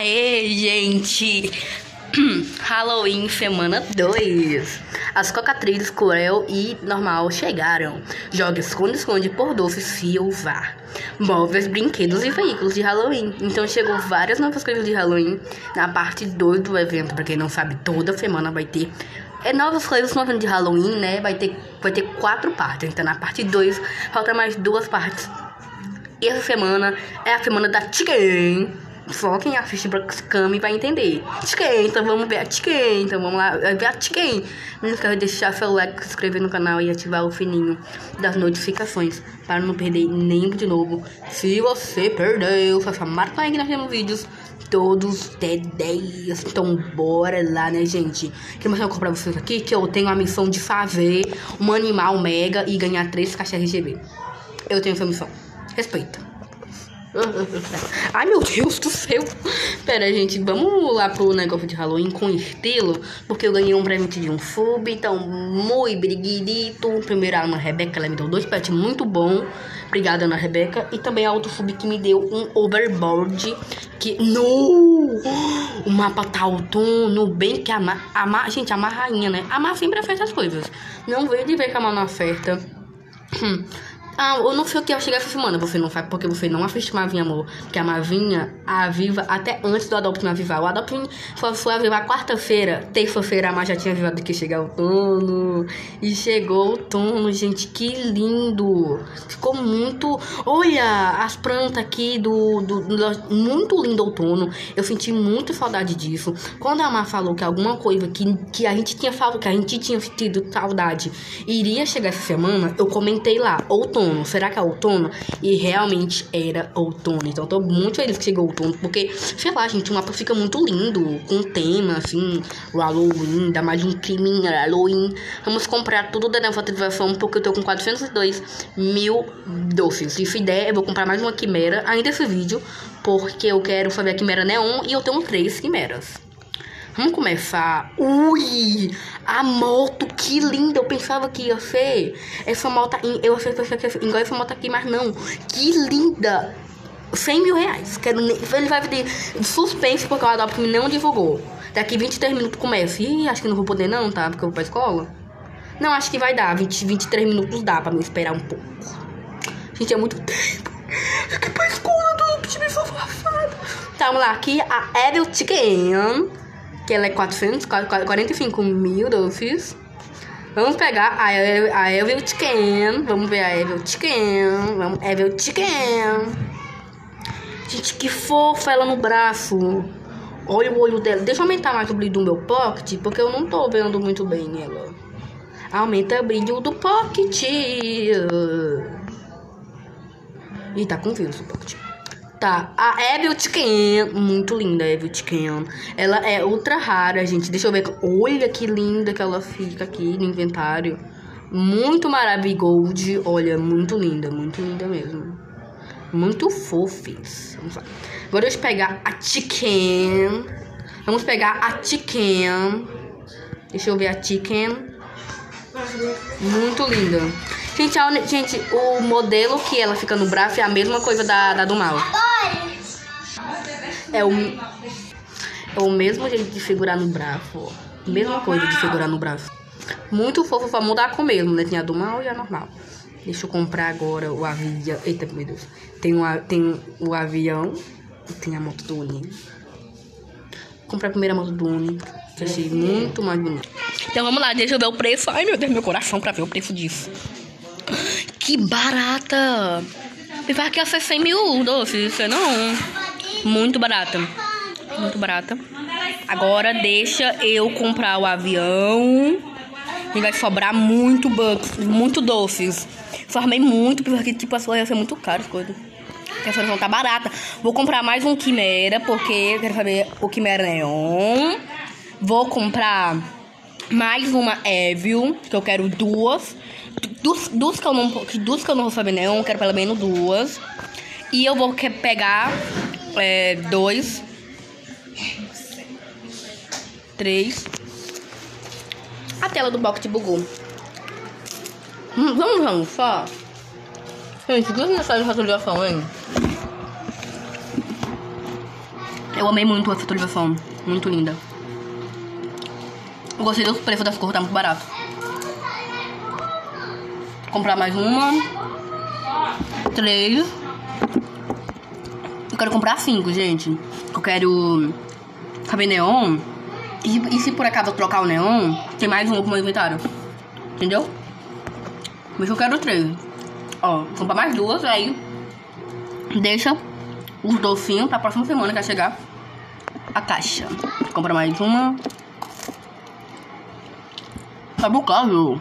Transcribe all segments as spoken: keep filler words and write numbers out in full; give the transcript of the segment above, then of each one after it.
Aê, gente! Halloween semana dois. As cocatrilhas cruel e normal chegaram. Joga esconde-esconde por doce Silva. Móveis, brinquedos e veículos de Halloween. Então chegou várias novas coisas de Halloween na parte dois do evento. Pra quem não sabe, toda semana vai ter é novas coisas no evento de Halloween, né? Vai ter, vai ter quatro partes. Então na parte dois falta mais duas partes. E essa semana é a semana da Chicken. Só quem assiste Brookscam vai entender. Chicken, então vamos ver a Chicken. Então vamos lá ver a Chicken. Não esqueça de deixar seu like, se inscrever no canal e ativar o sininho das notificações para não perder nenhum de novo. Se você perdeu, só marca aí que nós temos vídeos todos de dez. Então bora lá, né, gente? Quero mostrar pra vocês aqui que eu tenho a missão de fazer um animal mega e ganhar três caixas R G B. Eu tenho essa missão. Respeita. Ai, meu Deus do céu. Pera, gente, vamos lá pro negócio de Halloween com estilo. Porque eu ganhei um presente de um sub. Então, muito briguidito. Primeiro a Ana Rebeca, ela me deu dois pets muito bom. Obrigada, Ana Rebeca. E também a outro sub que me deu um overboard. Que, no! O mapa tá outono. Bem que a Má, a Má, gente, a Má rainha, né? A Má sempre acerta as coisas. Não veio de ver que a Má não acerta. Hum. Ah, eu não sei o que ia chegar essa semana. Você não sabe porque você não assiste Mavinha, amor. Porque a Mavinha aviva até antes do Adopt Me avivar. O Adopt Me foi, foi avivar quarta-feira. Terça-feira a Má já tinha avivado que chegar o outono. E chegou o outono, gente. Que lindo. Ficou muito... Olha, as plantas aqui do, do, do... Muito lindo outono. Eu senti muito saudade disso. Quando a Má falou que alguma coisa que, que a gente tinha falado, que a gente tinha sentido saudade, iria chegar essa semana, eu comentei lá. Outono. Será que é outono? E realmente era outono. Então tô muito feliz que chegou outono. Porque, sei lá, gente, o mapa fica muito lindo. Com tema, assim, o Halloween. Dá mais de um crime Halloween. Vamos comprar tudo da nova ativação. Porque eu tô com quatrocentos e dois mil doces. E se der, eu vou comprar mais uma quimera ainda esse vídeo. Porque eu quero fazer a quimera neon. E eu tenho três quimeras. Vamos começar. Ui! A moto, que linda! Eu pensava que ia ser essa moto. Eu achei que ia ser igual essa moto aqui, mas não. Que linda! cem mil reais. Quero, ele vai pedir suspense porque o Adopt Me não divulgou. Daqui vinte e três minutos começa. Ih, acho que não vou poder, não, tá? Porque eu vou pra escola. Não, acho que vai dar. vinte, vinte e três minutos dá pra me esperar um pouco. Gente, é muito tempo. Fiquei pra escola do Adopt Me safado. Tá, vamos lá. Aqui a Evil Chicken. Que ela é quatrocentos, quarenta e cinco mil doces. Vamos pegar a, a Evil Chicken. Vamos ver a Evil Chicken. Vamos, Evil Chicken. Gente, que fofa ela no braço. Olha o olho dela. Deixa eu aumentar mais o brilho do meu pocket, porque eu não tô vendo muito bem ela. Aumenta o brilho do pocket. Ih, tá com vírus o pocket. Tá, a Evil Chicken, muito linda a Evil Chicken. Ela é ultra rara, gente. Deixa eu ver. Olha que linda que ela fica aqui no inventário. Muito maravilhosa. Olha, muito linda, muito linda mesmo. Muito fofis. Vamos lá. Agora deixa eu pegar a Chicken. Vamos pegar a Chicken. Deixa eu ver a Chicken. Muito linda. Gente, a, gente, o modelo que ela fica no braço é a mesma coisa da, da do mal. É o, é o mesmo jeito de segurar no braço, ó. Mesma coisa de segurar no braço. Muito fofo, pra mudar com o mesmo, né? Tem a do mal e a normal. Deixa eu comprar agora o avião. Eita, meu Deus. Tem, uma, tem o avião e tem a moto do Uni. Vou comprar a primeira moto do Uni, que achei muito mais bonita. Então vamos lá, deixa eu ver o preço. Ai, meu Deus, meu coração pra ver o preço disso. Que barata! Pensava que ia ser cem mil doces, isso não. Muito barata. Muito barata. Agora deixa eu comprar o avião. E vai sobrar muito bucks, muito doces. Formei muito, porque tipo, as coisas iam ser muito caras, coisas. Essa versão tá barata. Vou comprar mais um quimera, porque eu quero saber o quimera neon. Vou comprar mais uma Evil, que eu quero duas. Duas, duas, que eu não, duas que eu não vou saber neon, eu quero pelo menos duas. E eu vou pegar é, dois. Três. A tela do box bugou. Hum, vamos, vamos, só. Gente, duas mensagens de atualização, hein? Eu amei muito essa atualização. Muito linda. Eu gostei dos preços das cores, tá muito barato. Vou comprar mais uma. Três. Eu quero comprar cinco, gente. Eu quero saber neon. E, e se por acaso eu trocar o neon, tem mais um pro meu inventário. Entendeu? Mas eu quero três. Ó, vou comprar mais duas, aí deixa os docinhos pra próxima semana que vai chegar a caixa. Compra mais uma. Tá bocado.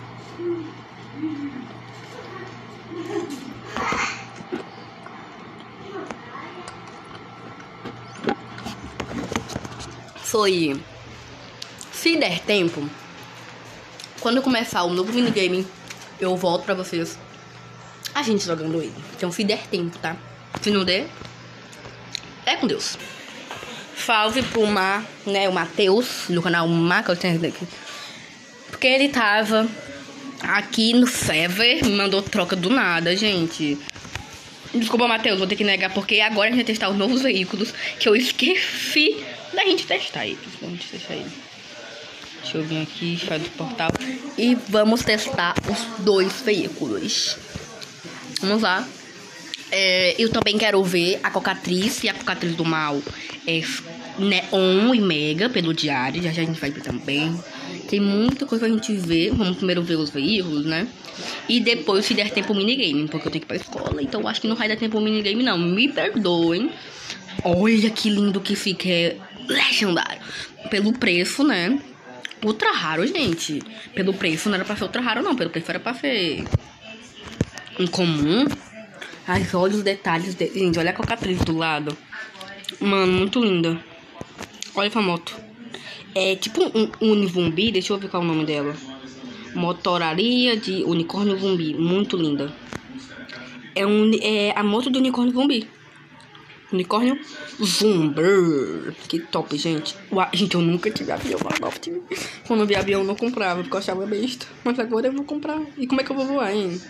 Foi. Se der tempo, quando começar o novo minigame, eu volto pra vocês. A gente jogando ele. Então, se der tempo, tá? Se não der, é com Deus. Salve pro Mar, né? O Matheus, no canal Mar, que eu tenho aqui. Porque ele tava aqui no server, me mandou troca do nada, gente. Desculpa, Matheus, vou ter que negar, porque agora a gente vai testar os novos veículos que eu esqueci da gente testar eles. Vamos testar eles. Deixa eu vir aqui, faz o portal. E vamos testar os dois veículos. Vamos lá. É, eu também quero ver a Cocatriz e a Cocatriz do Mal. É Neon e Mega pelo diário. Já já a gente vai ver também. Tem muita coisa pra gente ver. Vamos primeiro ver os veículos, né? E depois, se der tempo, o minigame. Porque eu tenho que ir pra escola. Então acho que não vai dar tempo o minigame, não. Me perdoem. Olha que lindo que fica. É legendário. Pelo preço, né? Ultra raro, gente. Pelo preço não era pra ser ultra raro, não. Pelo preço era pra ser incomum. Ai, olha os detalhes dele. Gente, olha a Cocatriz do lado. Mano, muito linda. Olha essa moto. É tipo um Univumbi. Deixa eu ver qual é o nome dela. Motoraria de Unicórnio Zumbi. Muito linda. É, um, é a moto do Unicórnio Zumbi. Unicórnio Zumbi. Que top, gente. Uau, gente, eu nunca tive avião. Quando eu vi avião, eu não comprava, porque eu achava besta. Mas agora eu vou comprar. E como é que eu vou voar, hein?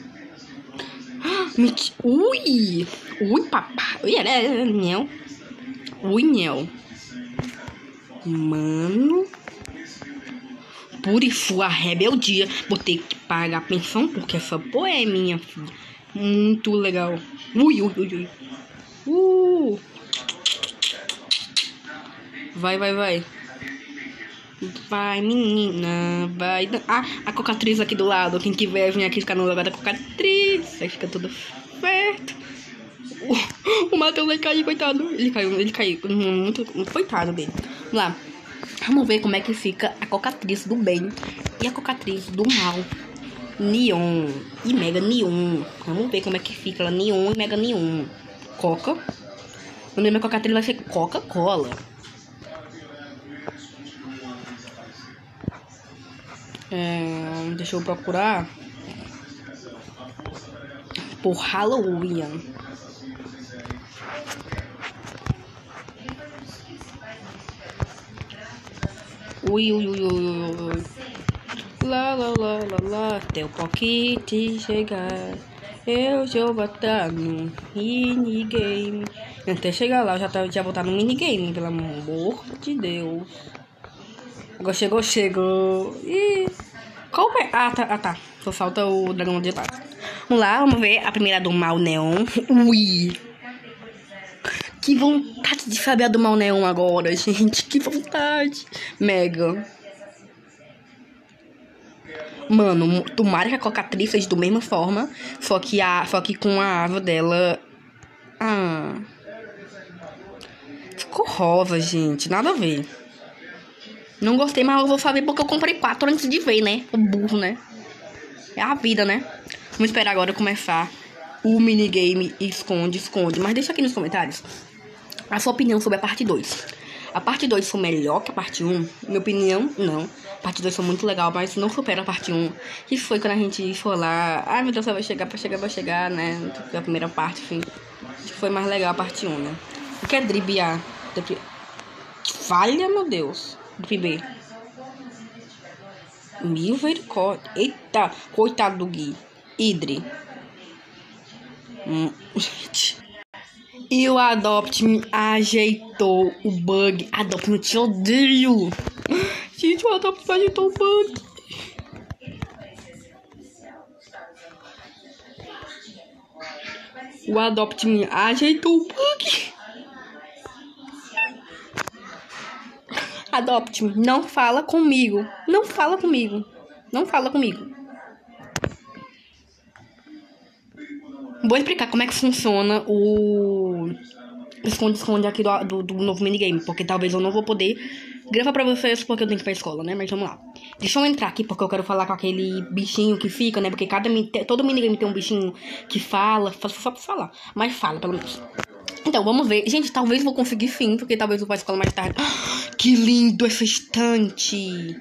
Ui! Ui, papai! Ui, é, nhel. Ui, nhel. Mano. Purifu, a rebeldia. Vou ter que pagar a pensão, porque essa porra é minha, filha. Muito legal. Ui, ui, ui, ui. Uh! Vai, vai, vai. Vai, menina. Vai. Ah, a Cocatriz aqui do lado. Quem quiser vir aqui ficar no lugar da Cocatriz. Aí fica tudo certo. O, o Matheus vai cair, coitado. Ele caiu, ele caiu. Muito, muito coitado dele. Vamos lá. Vamos ver como é que fica a Cocatriz do bem e a Cocatriz do mal. Neon e Mega Neon. Vamos ver como é que fica ela. Neon e Mega Neon. Coca. O nome da Cocatriz vai ser Coca-Cola. É, deixa eu procurar por Halloween. Ui, ui, ui, ui, ui. Lá, lá, lá, lá, lá. Até o pocket chegar, eu já vou estar no minigame. Até chegar lá, eu já, tá, já vou estar no minigame, pelo amor de Deus. Agora chegou, chegou. Ih. Qual é? Ah, tá, ah, tá. Só falta o dragão de paz. Vamos lá, vamos ver a primeira do Mal Neon. Ui. Que vontade de saber a do Mal Neon agora, gente. Que vontade. Mega. Mano, tomara que a Cocatriz seja da mesma forma. Só que, a, só que com a asa dela. Ah. Ficou rosa, gente. Nada a ver. Não gostei, mas eu vou saber porque eu comprei quatro antes de ver, né? O burro, né? É a vida, né? Vamos esperar agora começar o minigame esconde, esconde. Mas deixa aqui nos comentários a sua opinião sobre a parte dois. A parte dois foi melhor que a parte um? Minha opinião, não. A parte dois foi muito legal, mas não supera a parte um. Que foi quando a gente foi lá. Ai, meu Deus, vai chegar, vai chegar, vai chegar, né? A primeira parte, enfim. Acho que foi mais legal a parte um, né? O que é dribiar? Falha, meu Deus. Dribei. Misericórdia. Eita, coitado do Gui. Idri. Hum, gente. E o Adopt Me ajeitou o bug. Adopt Me, eu te odeio. Gente, o Adopt Me ajeitou o bug. O Adopt Me ajeitou o bug. Adopt Me, não fala comigo. Não fala comigo. Não fala comigo. Vou explicar como é que funciona o esconde-esconde aqui do, do, do novo minigame. Porque talvez eu não vou poder gravar pra vocês porque eu tenho que ir pra escola, né? Mas vamos lá. Deixa eu entrar aqui porque eu quero falar com aquele bichinho que fica, né? Porque cada, todo minigame tem um bichinho que fala. Só pra falar. Mas fala, pelo menos. Então, vamos ver. Gente, talvez eu vou conseguir sim. Porque talvez eu vá pra escola mais tarde. Que lindo essa estante.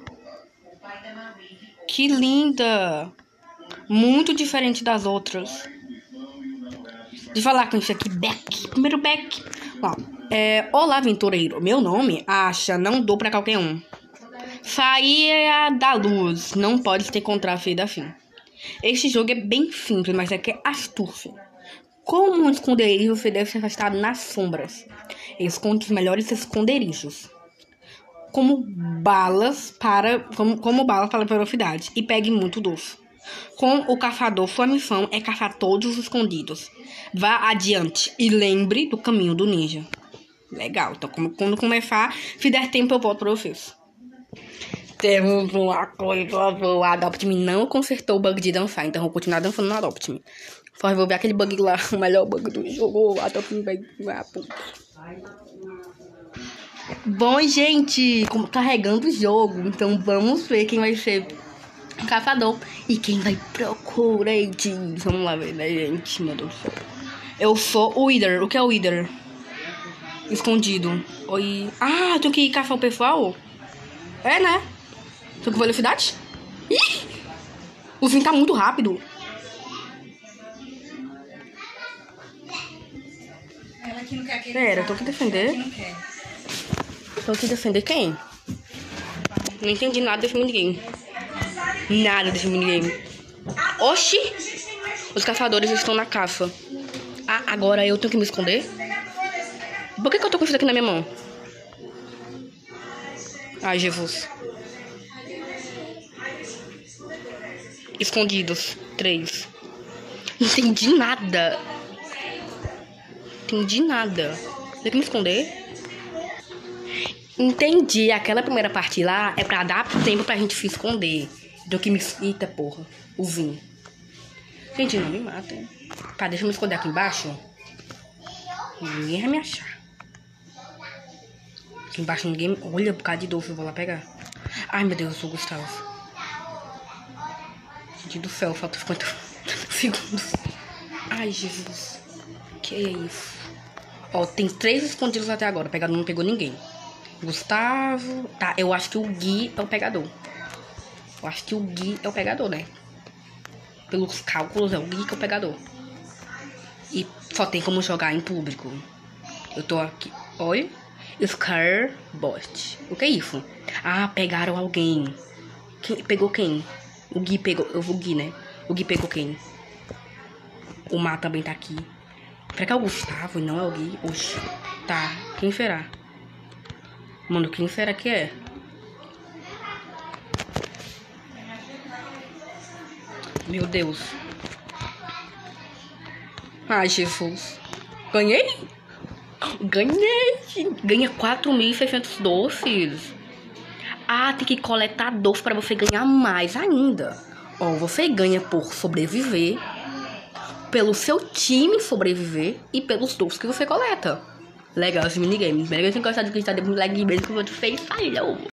Que linda. Muito diferente das outras. Deixa eu falar com isso aqui, Beck. Primeiro Beck. Ó, é, olá, aventureiro. Meu nome, Acha, não dou pra qualquer um. Saia da luz. Não pode te encontrar feio da fim. Este jogo é bem simples, mas é que é astúcia. Como um esconderijo, você deve se afastar nas sombras. Esconde os melhores esconderijos. Como balas para, como, como balas para a velocidade. E pegue muito doce. Com o caçador, sua missão é caçar todos os escondidos. Vá adiante e lembre do caminho do ninja. Legal, então quando começar, se der tempo eu volto pra vocês. Temos uma coisa boa. Adopt Me não consertou o bug de dançar, então eu vou continuar dançando no Adopt Me. Só resolver aquele bug lá, o melhor bug do jogo. Adopt Me vai... Bom, gente, carregando o jogo, então vamos ver quem vai ser caçador e quem vai procurar. Vamos lá ver, né, gente? Meu Deus do céu. Eu sou o Wither. O que é o Wither? Escondido. Oi. Ah, eu tenho que caçar o pessoal? É, né? Tô com velocidade? Ih! O fim tá muito rápido. Ela que não quer aquele. Pera, eu tô aqui defender. Ela que não quer. Tô aqui defender quem? Não entendi nada desse minigame. Nada desse minigame. Oxi! Os caçadores estão na caça. Ah, agora eu tenho que me esconder? Por que que eu tô com isso aqui na minha mão? Ai, Jesus. Escondidos. Três. Não entendi nada. Entendi nada. Tem que me esconder? Entendi. Aquela primeira parte lá é pra dar tempo pra gente se esconder. Do que me... Eita, porra. O vinho. Gente, não me matem. Tá, deixa eu me esconder aqui embaixo. Ninguém vai me achar. Aqui embaixo ninguém... Olha, um bocado de doce, eu vou lá pegar. Ai, meu Deus, eu sou o Gustavo. Gente do céu, falta cinquenta segundos. Ai, Jesus. Que é isso? Ó, tem três escondidos até agora. O pegador não pegou ninguém. Gustavo... Tá, eu acho que o Gui é o pegador. Eu acho que o Gui é o pegador, né? Pelos cálculos, é o Gui que é o pegador. E só tem como jogar em público. Eu tô aqui. Olha. Scarbot. O que é isso? Ah, pegaram alguém. Quem, pegou quem? O Gui pegou. O Gui, né? O Gui pegou quem? O Má também tá aqui. Será que é o Gustavo e não é o Gui? Oxi. Tá. Quem será? Mano, quem será que é? Meu Deus. Ai, Jesus. Ganhei? Ganhei. Ganha quatro mil e seiscentos doces. Ah, tem que coletar doce pra você ganhar mais ainda. Ó, você ganha por sobreviver, pelo seu time sobreviver e pelos doces que você coleta. Legal esse minigame. Espero que vocês tenham gostado de gostar de lag mesmo que você fez. Falou!